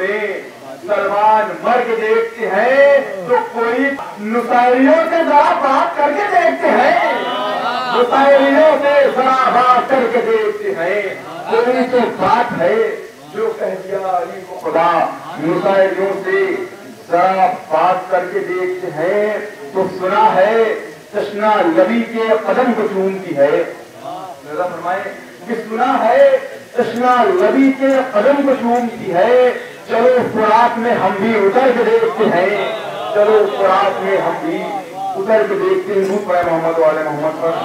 میں سلمان مرگ دیکھتے ہیں تو کوئی نصیریوں سے ذرا بات کر کے دیکھتے ہیں، نصیریوں سے ذرا بات کر کے دیکھتے ہیں، کوئی تو بات ہے جو کہہ دیا علی کو خدا، نصیریوں سے ذرا بات کر کے دیکھتے ہیں تو سنا ہے تشنا لبی کے قدم کو چومتی ہے، فرمائے کہ سنا ہے تشنا لبی کے قدم کو چومتی ہے، چلو فرات میں ہم بھی اتر کے دیکھتے ہیں، چلو فرات میں ہم بھی اتر کے دیکھتے ہیں۔ درود پڑھیں محمد والے محمد پر۔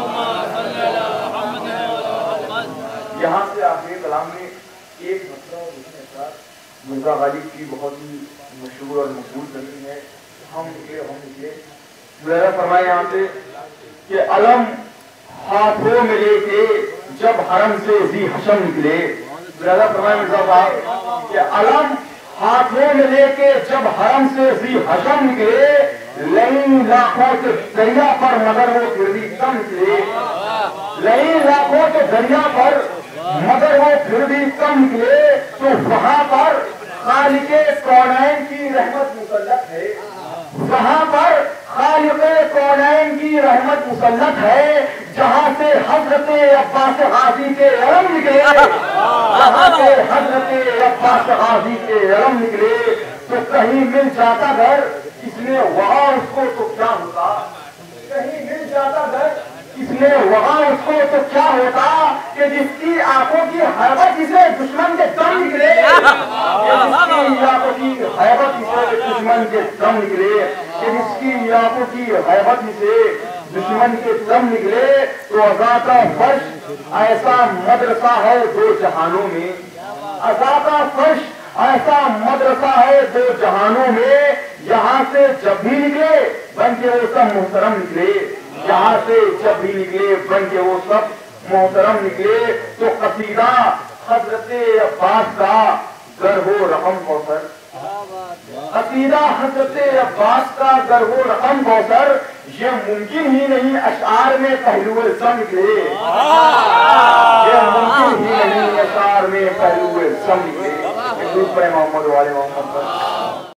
یہاں سے آخری کلام میں ایک مسئلہ مرزا غالب کی بہت ہی مشہور اور مقبول کرنی ہے، ہم نکلے فرمائے یہاں سے کہ علم ہاتھوں میں لے کے جب حرم سے ذی حشم نکلے، فرمائے مرزا صاحب کہ علم ہاتھوں میں لے کے جب حرم سے ذی حشم نکلے، لئی لاکھوں کے دریا پر مگر وہ پھر بھی کم نکلے، لئی لاکھوں کے دریا پر مگر وہ پھر بھی کم نکلے، تو وہاں پر خالق کونین کی رحمت مسلط ہے، وہاں پر خالق کونین کی رحمت مسلط ہے، جہاں سے حضرت عباس غازی کے علم نکلے، جہاں سے حضرت عباس غازی کے علم نکلے، تو کہیں مل جاتا گھر اس نے وہاں اس کو تو کیا ہوتا، کہیں مل جاتا گھر اس نے وہاں اس کو تو کیا ہوتا، کہ جس کی آنکھوں کی حیبت اسے دشمن کے دم نکلے، جس کی آنکھوں کی حیبت اسے دشمن کے دم نکلے، کہ جس کی آنکھوں کی حیبت اسے دشمن کے دم نکلے، تو عزا کا فرش ایسا مدرسہ ہے دو جہانوں میں، عزا کا فرش ایسا مدرسہ ہے دو جہانوں میں، یہاں سے جب بھی نکلے بن کے وہ سب محترم نکلے، یہاں سے جب بھی نکلے بن کے وہ سب محترم نکلے، تو قصیدہ حضرت عباس کا گر ہو رقم کوثر، قصیدہ حضرت عباس کا گر ہو رقم کوثر، یہ ممکن ہی نہیں اشعار میں پہلو سم نکلے، یہ ممکن ہی نہیں اشعار میں پہلو سم نکلے۔ محمد والے محمد پر